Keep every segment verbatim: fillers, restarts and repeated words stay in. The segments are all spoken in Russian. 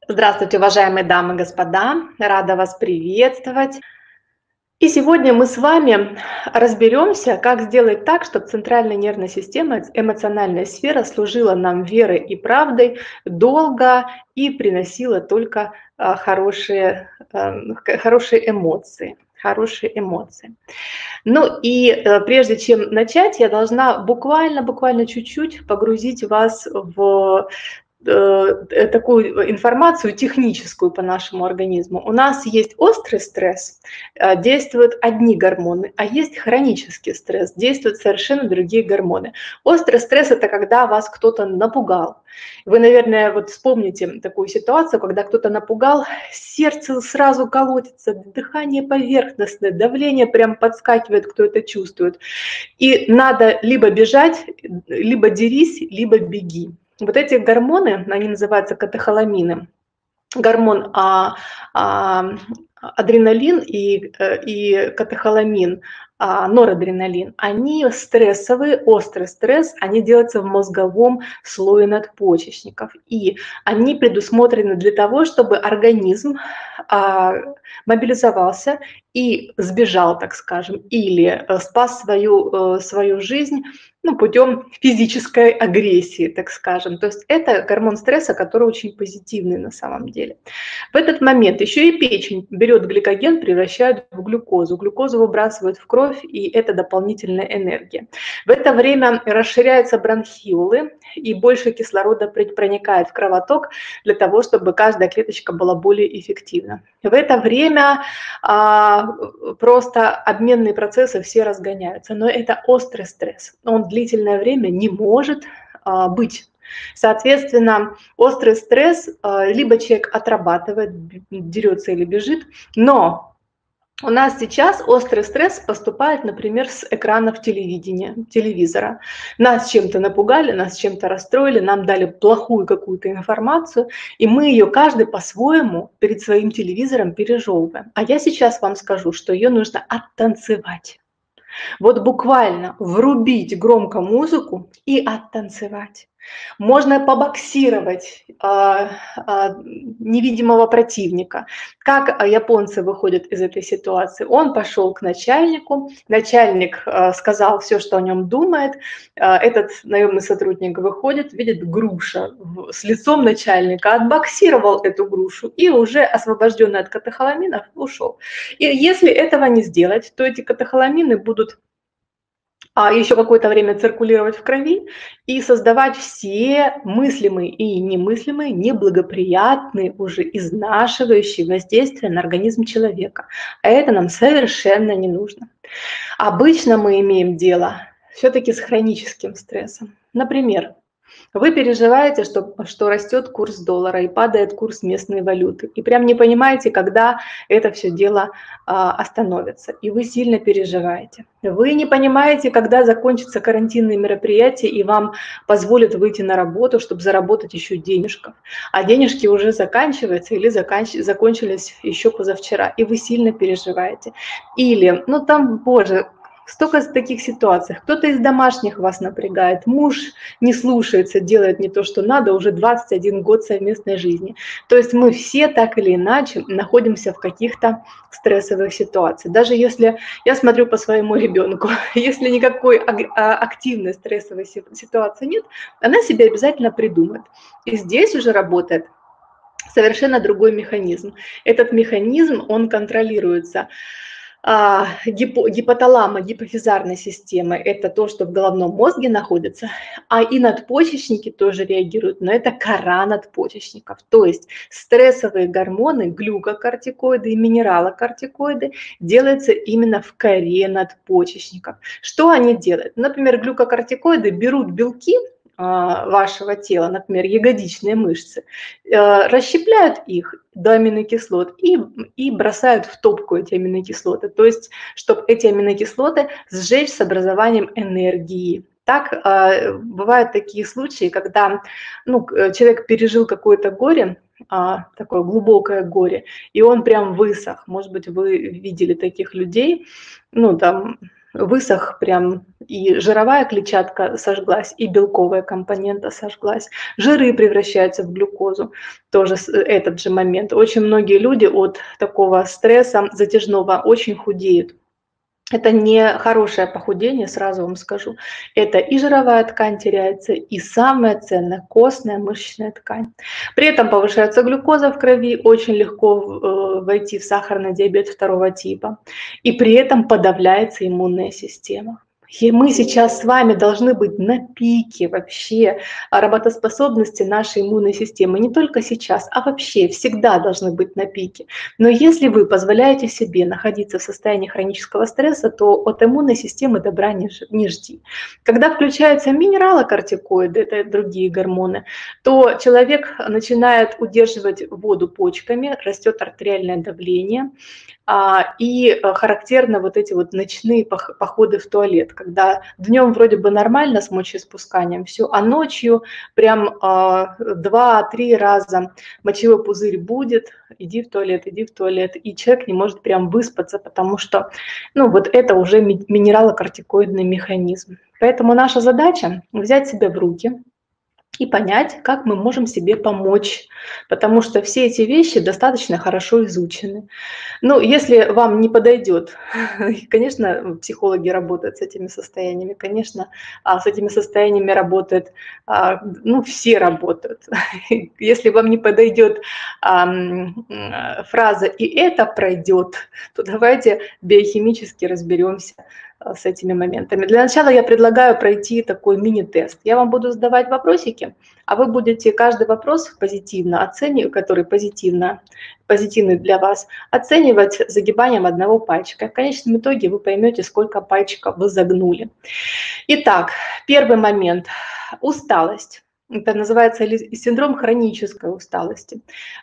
Здравствуйте, уважаемые дамы и господа! Рада вас приветствовать. И сегодня мы с вами разберемся, как сделать так, чтобы центральная нервная система, эмоциональная сфера служила нам верой и правдой долго и приносила только а, хорошие, а, хорошие эмоции. Хорошие эмоции. Ну и э, прежде чем начать, я должна буквально-буквально чуть-чуть погрузить вас в э, такую информацию техническую по нашему организму. У нас есть острый стресс, э, действуют одни гормоны, а есть хронический стресс, действуют совершенно другие гормоны. Острый стресс – это когда вас кто-то напугал. Вы, наверное, вот вспомните такую ситуацию, когда кто-то напугал, сердце сразу колотится, дыхание поверхностное, давление прям подскакивает, кто это чувствует. И надо либо бежать, либо дерись, либо беги. Вот эти гормоны, они называются катехоламины. Гормон а, а, адреналин и, и катехоламин, а, норадреналин, они стрессовые, острый стресс, они делаются в мозговом слое надпочечников. И они предусмотрены для того, чтобы организм а, мобилизовался и сбежал, так скажем, или спас свою, свою жизнь, ну, путем физической агрессии, так скажем. То есть это гормон стресса, который очень позитивный на самом деле. В этот момент еще и печень берет гликоген, превращает в глюкозу. Глюкозу выбрасывают в кровь, и это дополнительная энергия. В это время расширяются бронхиолы, и больше кислорода проникает в кровоток для того, чтобы каждая клеточка была более эффективна. В это время а, просто обменные процессы все разгоняются, но это острый стресс. Он длительное время не может а, быть. Соответственно, острый стресс, а, либо человек отрабатывает, дерется или бежит, но у нас сейчас острый стресс поступает, например, с экранов телевидения, телевизора. Нас чем-то напугали, нас чем-то расстроили, нам дали плохую какую-то информацию, и мы ее каждый по-своему перед своим телевизором пережевываем. А я сейчас вам скажу, что ее нужно оттанцевать. Вот буквально врубить громко музыку и оттанцевать. Можно побоксировать э, э, невидимого противника. Как японцы выходят из этой ситуации? Он пошел к начальнику, начальник э, сказал все, что о нем думает. Э, этот наемный сотрудник выходит, видит груша с лицом начальника, отбоксировал эту грушу и уже освобожденный от катехоламинов ушел. И если этого не сделать, то эти катехоламины будут а еще какое-то время циркулировать в крови и создавать все мыслимые и немыслимые, неблагоприятные, уже изнашивающие воздействия на организм человека. А это нам совершенно не нужно. Обычно мы имеем дело все-таки с хроническим стрессом. Например, вы переживаете, что, что растет курс доллара и падает курс местной валюты. И прям не понимаете, когда это все дело а, остановится. И вы сильно переживаете. Вы не понимаете, когда закончатся карантинные мероприятия и вам позволят выйти на работу, чтобы заработать еще денежков. А денежки уже заканчиваются или заканч... закончились еще позавчера. И вы сильно переживаете. Или, ну там, боже... Столько таких ситуаций. Кто-то из домашних вас напрягает, муж не слушается, делает не то, что надо, уже двадцать один год совместной жизни. То есть мы все так или иначе находимся в каких-то стрессовых ситуациях. Даже если я смотрю по своему ребенку, если никакой активной стрессовой ситуации нет, она себе обязательно придумает. И здесь уже работает совершенно другой механизм. Этот механизм, он контролируется гипоталамо, гипофизарной системы, это то, что в головном мозге находится, а и надпочечники тоже реагируют, но это кора надпочечников, то есть стрессовые гормоны, глюкокортикоиды и минералокортикоиды делаются именно в коре надпочечников. Что они делают? Например, глюкокортикоиды берут белки вашего тела, например, ягодичные мышцы, расщепляют их до аминокислот и, и бросают в топку эти аминокислоты, то есть чтобы эти аминокислоты сжечь с образованием энергии. Так э, бывают такие случаи, когда ну, человек пережил какое-то горе, э, такое глубокое горе, и он прям высох. Может быть, вы видели таких людей, ну там высох прям, и жировая клетчатка сожглась, и белковая компонента сожглась. Жиры превращаются в глюкозу, тоже этот же момент. Очень многие люди от такого стресса затяжного очень худеют. Это не хорошее похудение, сразу вам скажу. Это и жировая ткань теряется, и самое ценное – костная мышечная ткань. При этом повышается глюкоза в крови, очень легко войти в сахарный диабет второго типа. И при этом подавляется иммунная система. И мы сейчас с вами должны быть на пике вообще работоспособности нашей иммунной системы. Не только сейчас, а вообще всегда должны быть на пике. Но если вы позволяете себе находиться в состоянии хронического стресса, то от иммунной системы добра не, не жди. Когда включаются минералокортикоиды, это другие гормоны, то человек начинает удерживать воду почками, растет артериальное давление, и характерны вот эти вот ночные походы в туалет, когда днем вроде бы нормально с мочеиспусканием, все, а ночью прям два-три раза мочевой пузырь будет, иди в туалет, иди в туалет, и человек не может прям выспаться, потому что, ну, вот это уже минералокортикоидный механизм. Поэтому наша задача взять себя в руки и понять, как мы можем себе помочь, потому что все эти вещи достаточно хорошо изучены. Ну, если вам не подойдет, конечно, психологи работают с этими состояниями, конечно, с этими состояниями работают, ну, все работают. Если вам не подойдет фраза «и это пройдет», то давайте биохимически разберемся с этими моментами. Для начала я предлагаю пройти такой мини-тест. Я вам буду задавать вопросики, а вы будете каждый вопрос позитивно оценивать, который позитивно, позитивный для вас, оценивать загибанием одного пальчика. В конечном итоге вы поймете, сколько пальчиков вы загнули. Итак, первый момент – усталость. Это называется синдром хронической усталости.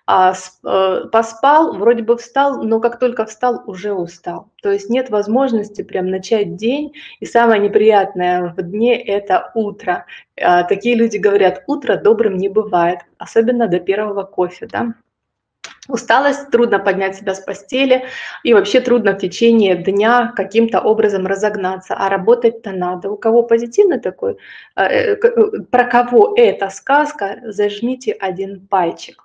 Поспал, вроде бы встал, но как только встал, уже устал. То есть нет возможности прям начать день. И самое неприятное в дне – это утро. Такие люди говорят, утро добрым не бывает, особенно до первого кофе, да? Усталость, трудно поднять себя с постели, и вообще трудно в течение дня каким-то образом разогнаться, а работать-то надо. У кого позитивный такой, про кого эта сказка, зажмите один пальчик.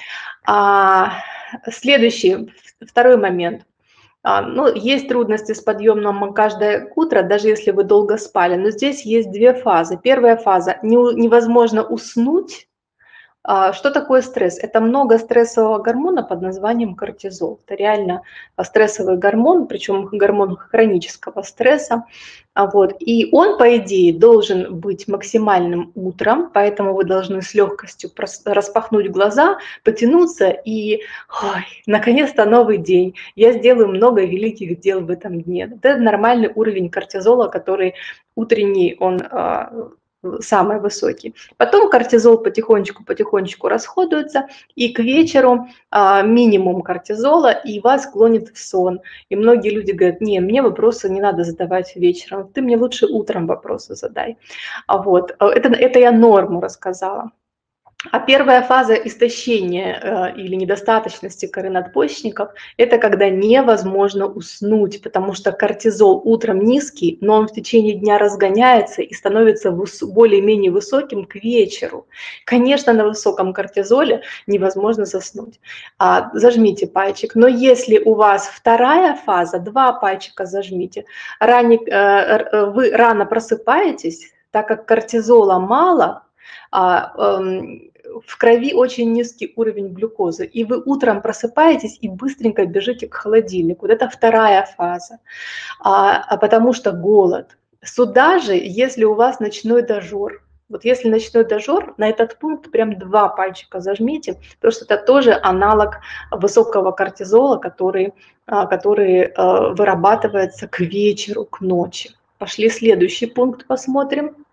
А, следующий, второй момент. А, ну, есть трудности с подъемом каждое утро, даже если вы долго спали, но здесь есть две фазы. Первая фаза – невозможно уснуть. Что такое стресс? Это много стрессового гормона под названием кортизол. Это реально стрессовый гормон, причем гормон хронического стресса. Вот. И он, по идее, должен быть максимальным утром, поэтому вы должны с легкостью распахнуть глаза, потянуться и, ой, наконец-то новый день. Я сделаю много великих дел в этом дне. Это нормальный уровень кортизола, который утренний, он самый высокий. Потом кортизол потихонечку-потихонечку расходуется, и к вечеру а, минимум кортизола, и вас клонит в сон. И многие люди говорят, не, мне вопросы не надо задавать вечером, ты мне лучше утром вопросы задай. А вот, это, это я норму рассказала. А первая фаза истощения э, или недостаточности коры надпочечников – это когда невозможно уснуть, потому что кортизол утром низкий, но он в течение дня разгоняется и становится более-менее высоким к вечеру. Конечно, на высоком кортизоле невозможно заснуть. А, зажмите пальчик. Но если у вас вторая фаза, два пальчика зажмите, ране, э, вы рано просыпаетесь, так как кортизола мало, а, э, в крови очень низкий уровень глюкозы, и вы утром просыпаетесь и быстренько бежите к холодильнику. Это вторая фаза, а, а потому что голод. Сюда же, если у вас ночной дожор, вот если ночной дожор, на этот пункт прям два пальчика зажмите, потому что это тоже аналог высокого кортизола, который, который вырабатывается к вечеру, к ночи. Пошли следующий пункт посмотрим.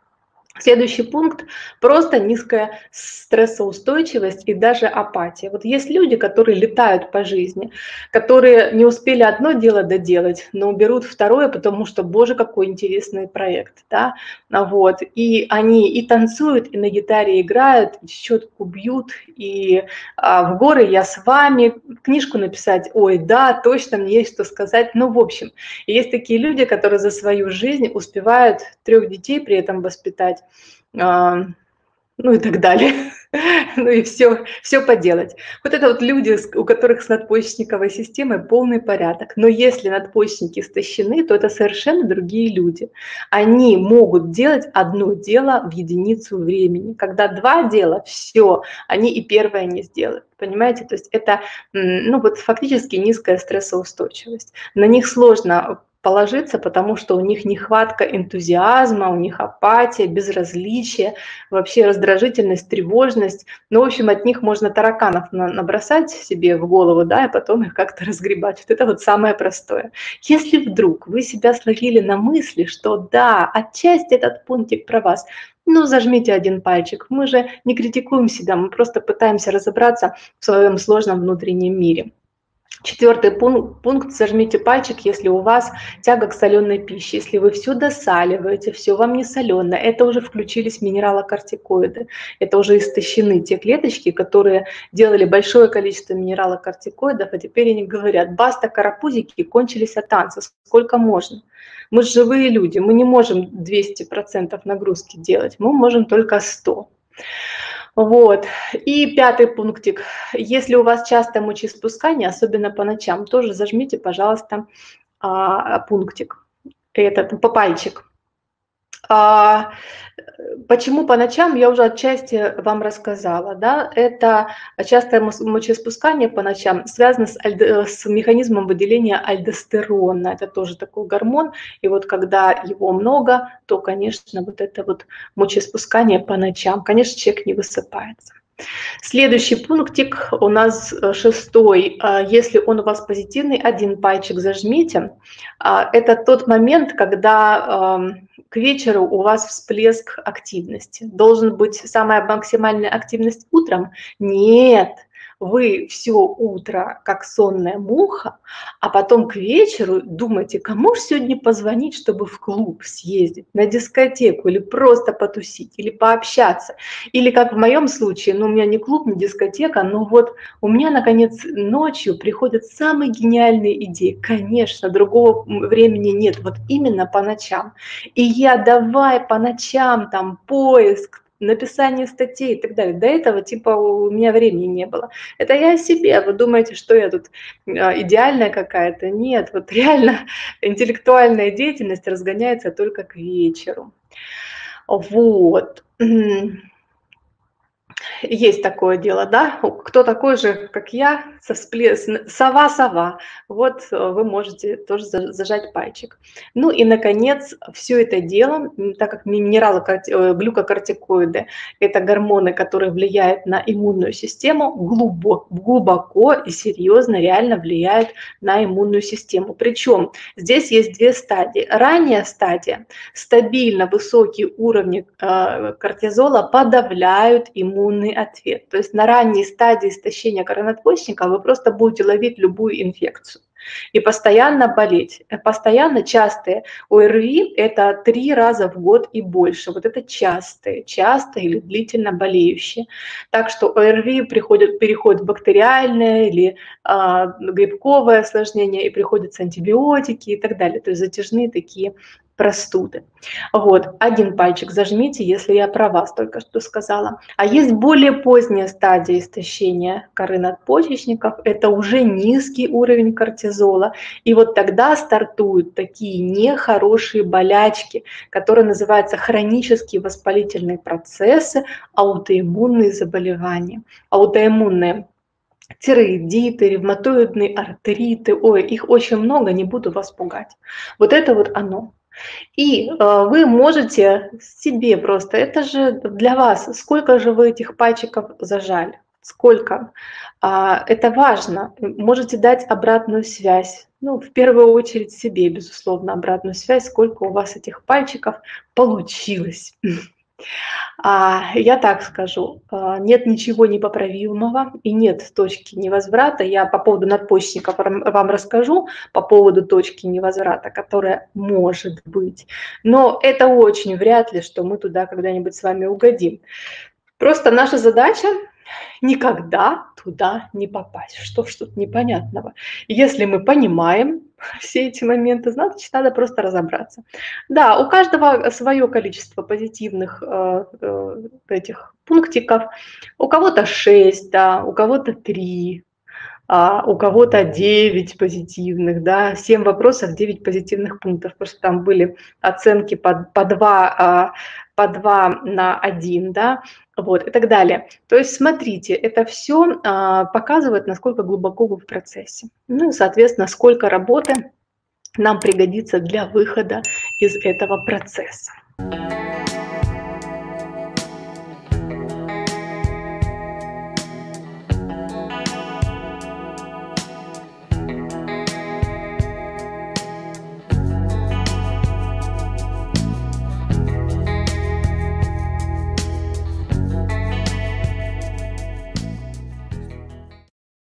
Следующий пункт – просто низкая стрессоустойчивость и даже апатия. Вот есть люди, которые летают по жизни, которые не успели одно дело доделать, но берут второе, потому что, боже, какой интересный проект, да, а вот, и они и танцуют, и на гитаре играют, и щетку бьют, и а, в горы я с вами, книжку написать, ой, да, точно, мне есть что сказать, ну, в общем, есть такие люди, которые за свою жизнь успевают трех детей при этом воспитать, а, ну и так далее. Ну и все, все поделать. Вот это вот люди, у которых с надпочечниковой системой полный порядок. Но если надпочечники истощены, то это совершенно другие люди. Они могут делать одно дело в единицу времени. Когда два дела, все, они и первое не сделают. Понимаете? То есть это, ну вот фактически низкая стрессоустойчивость. На них сложно положиться, потому что у них нехватка энтузиазма, у них апатия, безразличие, вообще раздражительность, тревожность. Ну, в общем, от них можно тараканов набросать себе в голову, да, и потом их как-то разгребать. Вот это вот самое простое. Если вдруг вы себя словили на мысли, что да, отчасти этот пунктик про вас, ну, зажмите один пальчик. Мы же не критикуем себя, мы просто пытаемся разобраться в своем сложном внутреннем мире. Четвертый пункт, пункт, зажмите пальчик, если у вас тяга к соленой пище, если вы все досаливаете, все вам не соленое, это уже включились минералокортикоиды, это уже истощены те клеточки, которые делали большое количество минералокортикоидов, а теперь они говорят, баста, карапузики, кончились от танца, сколько можно. Мы же живые люди, мы не можем двести процентов нагрузки делать, мы можем только сто процентов. Вот. И пятый пунктик. Если у вас частое мочеиспускание, особенно по ночам, тоже зажмите, пожалуйста, пунктик, этот, по пальчик. А, почему по ночам, я уже отчасти вам рассказала. Да? Это частое мочеиспускание по ночам связано с, альд... с механизмом выделения альдостерона. Это тоже такой гормон. И вот когда его много, то, конечно, вот это вот мочеиспускание по ночам, конечно, человек не высыпается. Следующий пунктик у нас шестой. Если он у вас позитивный, один пальчик зажмите. Это тот момент, когда к вечеру у вас всплеск активности. Должен быть самая максимальная активность утром? Нет. Вы все утро как сонная муха, а потом к вечеру думаете, кому же сегодня позвонить, чтобы в клуб съездить, на дискотеку, или просто потусить, или пообщаться. Или как в моем случае, ну у меня не клуб, не дискотека, но вот у меня, наконец, ночью приходят самые гениальные идеи. Конечно, другого времени нет, вот именно по ночам. И я давай по ночам, там, поиск, написание статей и так далее. До этого типа у меня времени не было. Это я о себе. Вы думаете, что я тут идеальная какая-то? Нет, вот реально интеллектуальная деятельность разгоняется только к вечеру. Вот. Есть такое дело, да? Кто такой же, как я, со всплес... сова-сова? Вот вы можете тоже зажать пальчик. Ну и, наконец, все это дело, так как минералы, глюкокортикоиды – это гормоны, которые влияют на иммунную систему, глубоко, глубоко и серьезно реально влияют на иммунную систему. Причем здесь есть две стадии. Ранняя стадия – стабильно высокие уровни кортизола подавляют иммунный ответ. То есть на ранней стадии истощения коронадпочечника вы просто будете ловить любую инфекцию и постоянно болеть. Постоянно частые ОРВИ – это три раза в год и больше. Вот это частые, часто или длительно болеющие. Так что ОРВИ приходит, переходит в бактериальное или а, грибковое осложнение, и приходятся антибиотики и так далее. То есть затяжные такие простуды. Вот, один пальчик зажмите, если я про вас только что сказала. А есть более поздняя стадия истощения коры надпочечников, это уже низкий уровень кортизола. И вот тогда стартуют такие нехорошие болячки, которые называются хронические воспалительные процессы, аутоиммунные заболевания. Аутоиммунные тиреидиты, ревматоидные артриты, ой, их очень много, не буду вас пугать. Вот это вот оно. И э, вы можете себе просто, это же для вас, сколько же вы этих пальчиков зажали, сколько, а, это важно, можете дать обратную связь, ну, в первую очередь себе, безусловно, обратную связь, сколько у вас этих пальчиков получилось. А, я так скажу, а, нет ничего непоправимого и нет точки невозврата. Я по поводу надпочечников вам вам расскажу, по поводу точки невозврата, которая может быть. Но это очень вряд ли, что мы туда когда-нибудь с вами угодим. Просто наша задача никогда туда не попасть. Что ж тут непонятного? Если мы понимаем все эти моменты, значит, надо просто разобраться. Да, у каждого свое количество позитивных э, э, этих пунктиков. У кого-то шесть, да, у кого-то три, а у кого-то девять позитивных, да, семь вопросов, девять позитивных пунктов, потому что там были оценки по, по, два, по два на один, да, вот, и так далее. То есть смотрите, это все показывает, насколько глубоко вы в процессе. Ну и, соответственно, сколько работы нам пригодится для выхода из этого процесса.